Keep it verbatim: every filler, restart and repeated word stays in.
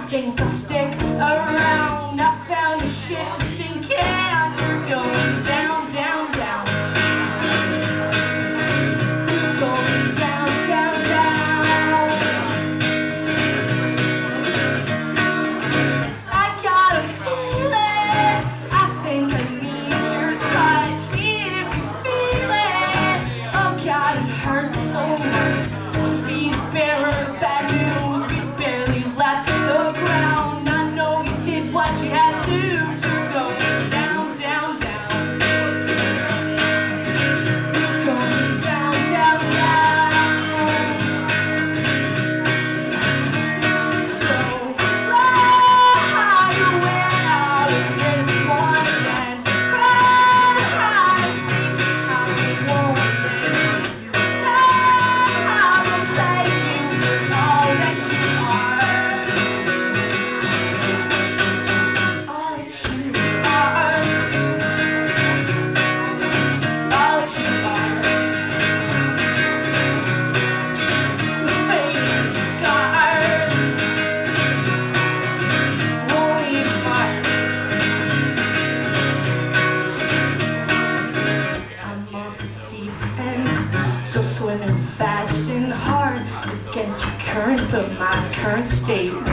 things will stick around. I found a ship to sink in. You're going down, down, down. You're going down, down, down. I got a feeling. I think I need your touch. See if you feel it. Oh God, it hurts so much. Speed bearer, bad news. We barely left the ground. I know you did what you had to. You're going down, down, down. You're going down, down, down. So fly away out of this one and cry high, sleep how you want it. I will thank you for all that you are. All that you are. All that you are. The fading scars won't leave a mark. I'm off the deep end, still swimming fast and hard against your current, but my current state